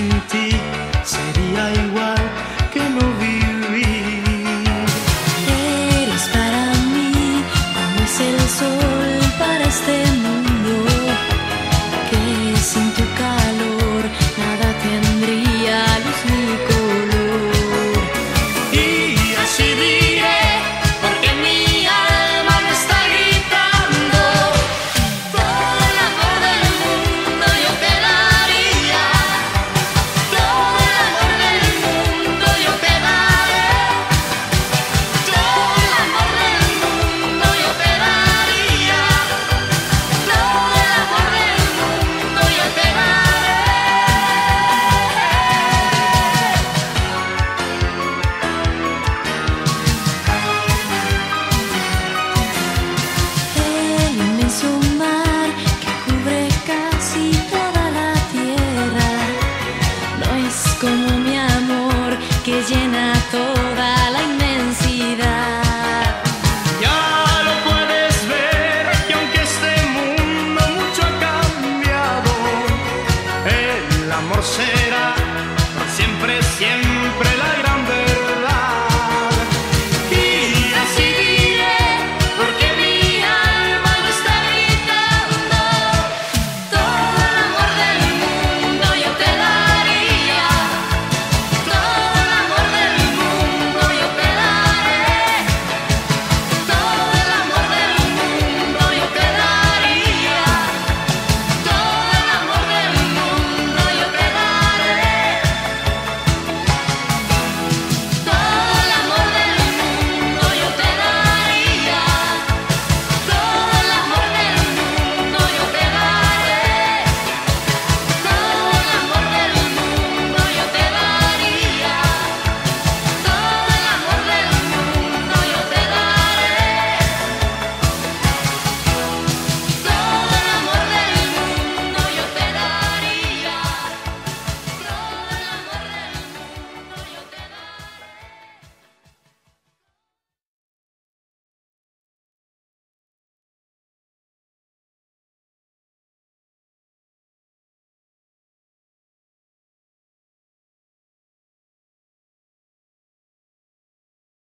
sin ti sería igual que no vivir. Eres para mí como es el sol para este mundo, que sin tu calor nada tendría luz ni color. Y así diré, porque mi alma me está gritando: todo el amor del mundo yo te daría, todo el amor del mundo yo te daré, todo el amor del mundo yo te daría, todo el amor del mundo yo te daré. El inmenso mar que cubre casi toda la tierra no es como mi amor que llena toda la inmensidad. Ya lo puedes ver, que aunque este mundo mucho ha cambiado, el amor será